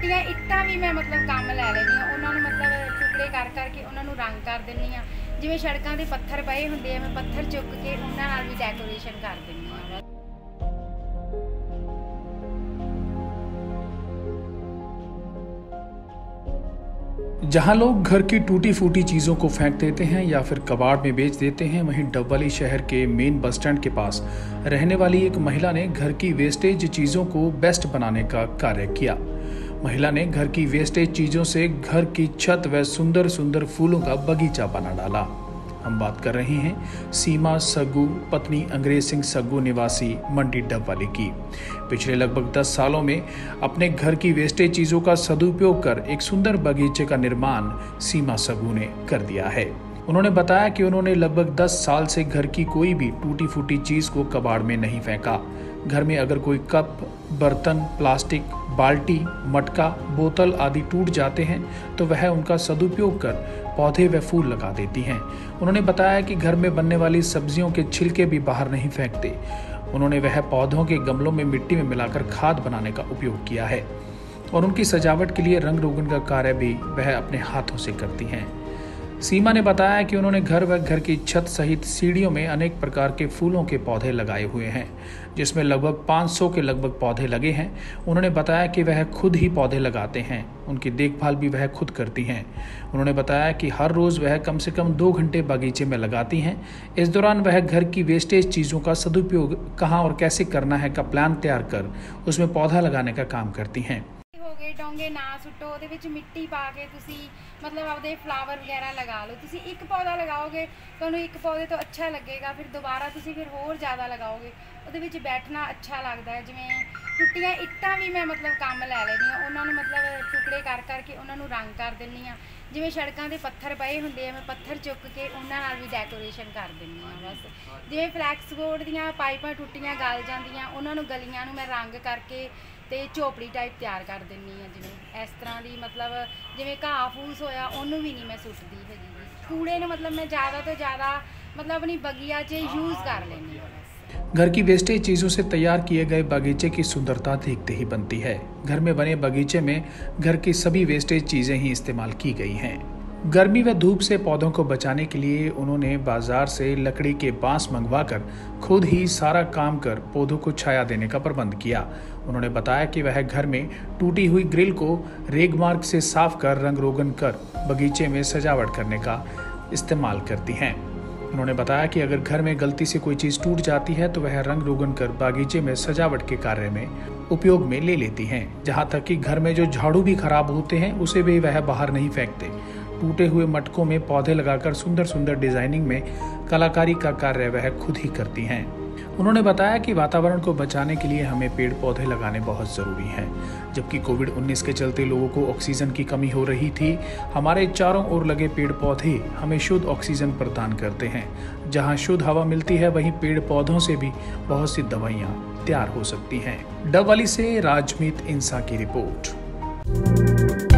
टुटियां इट्टां भी मैं मतलब काम लै लैनी हाँ, उन्होंने मतलब टुकड़े कर करके उन्होंने रंग कर दिंदी हाँ। जिवें सड़कों के पत्थर पए हुंदे आ, मैं पत्थर चुक के उन्हां नाल भी डेकोरेशन कर दिंदी हाँ। जहां लोग घर की टूटी फूटी चीज़ों को फेंक देते हैं या फिर कबाड़ में बेच देते हैं, वहीं डबवाली शहर के मेन बस स्टैंड के पास रहने वाली एक महिला ने घर की वेस्टेज चीज़ों को बेस्ट बनाने का कार्य किया। महिला ने घर की वेस्टेज चीज़ों से घर की छत व सुंदर सुंदर फूलों का बगीचा बना डाला। हम बात कर रहे हैं सीमा सग्गू, पत्नी अंग्रेज सिंह सग्गू, निवासी मंडी डबवाली की। पिछले लगभग 10 सालों में अपने घर की वेस्टेज चीज़ों का सदुपयोग कर एक सुंदर बगीचे का निर्माण सीमा सग्गू ने कर दिया है। उन्होंने बताया कि उन्होंने लगभग 10 साल से घर की कोई भी टूटी फूटी चीज़ को कबाड़ में नहीं फेंका। घर में अगर कोई कप, बर्तन, प्लास्टिक, बाल्टी, मटका, बोतल आदि टूट जाते हैं तो वह उनका सदुपयोग कर पौधे व फूल लगा देती हैं। उन्होंने बताया कि घर में बनने वाली सब्जियों के छिलके भी बाहर नहीं फेंकते। उन्होंने वह पौधों के गमलों में मिट्टी में मिलाकर खाद बनाने का उपयोग किया है और उनकी सजावट के लिए रंग रोगन का कार्य भी वह अपने हाथों से करती हैं। सीमा ने बताया कि उन्होंने घर व घर की छत सहित सीढ़ियों में अनेक प्रकार के फूलों के पौधे लगाए हुए हैं, जिसमें लगभग 500 के लगभग पौधे लगे हैं। उन्होंने बताया कि वह खुद ही पौधे लगाते हैं, उनकी देखभाल भी वह खुद करती हैं। उन्होंने बताया कि हर रोज़ वह कम से कम 2 घंटे बगीचे में लगाती हैं। इस दौरान वह घर की वेस्टेज चीज़ों का सदुपयोग कहाँ और कैसे करना है का प्लान तैयार कर उसमें पौधा लगाने का काम करती हैं। डोंगे ना सुट्टो, ਉਹਦੇ ਵਿੱਚ ਮਿੱਟੀ ਪਾ ਕੇ ਤੁਸੀਂ मतलब आपदे फ्लावर वगैरह लगा लो। तुसी एक पौधा लगाओगे तो एक पौधे तो अच्छा लगेगा, फिर दोबारा तुसी फिर होर ज़्यादा लगाओगे, ਉਹਦੇ ਵਿੱਚ बैठना अच्छा लगता है। जिवें टुटियां इट्टां भी मैं मतलब काम लै लैनी हाँ, उन्होंने मतलब टुकड़े कर करके उन्होंने रंग कर दिंदी हाँ। जिवें सड़कों के पत्थर पए हुंदे आ, मैं पत्थर चुक के उन्हां नाल भी डेकोरेशन कर दिंदी हाँ। बस जिवें फ्लैक्स बोर्ड दीयां पाइपां टुटियां गल जांदियां, उन्होंने गलियां नूं मैं रंग करके ते झोपड़ी टाइप तैयार कर दिंदी हाँ। जिवें इस तरह की मतलब जिवें घाह फूस होया उन्होंने भी नहीं मैं सुट्टदी हैगी। कूड़े ने मतलब मैं ज़्यादा तो ज़्यादा मतलब अपनी बगिया च यूज़ कर लेनी हाँ। घर की वेस्टेज चीज़ों से तैयार किए गए बगीचे की सुंदरता देखते ही बनती है। घर में बने बगीचे में घर की सभी वेस्टेज चीज़ें ही इस्तेमाल की गई हैं। गर्मी व धूप से पौधों को बचाने के लिए उन्होंने बाजार से लकड़ी के बांस मंगवाकर खुद ही सारा काम कर पौधों को छाया देने का प्रबंध किया। उन्होंने बताया कि वह घर में टूटी हुई ग्रिल को रेगमार्क से साफ कर रंग रोगन कर बगीचे में सजावट करने का इस्तेमाल करती हैं। उन्होंने बताया कि अगर घर में गलती से कोई चीज़ टूट जाती है तो वह रंग रोगन कर बागीचे में सजावट के कार्य में उपयोग में ले लेती हैं। जहां तक कि घर में जो झाड़ू भी खराब होते हैं उसे भी वह बाहर नहीं फेंकते। टूटे हुए मटकों में पौधे लगाकर सुंदर सुंदर डिजाइनिंग में कलाकारी का कार्य वह खुद ही करती हैं। उन्होंने बताया कि वातावरण को बचाने के लिए हमें पेड़ पौधे लगाने बहुत ज़रूरी हैं। जबकि कोविड-19 के चलते लोगों को ऑक्सीजन की कमी हो रही थी, हमारे चारों ओर लगे पेड़ पौधे हमें शुद्ध ऑक्सीजन प्रदान करते हैं। जहां शुद्ध हवा मिलती है वहीं पेड़ पौधों से भी बहुत सी दवाइयाँ तैयार हो सकती हैं। डबवाली से राजमीत इंसा की रिपोर्ट।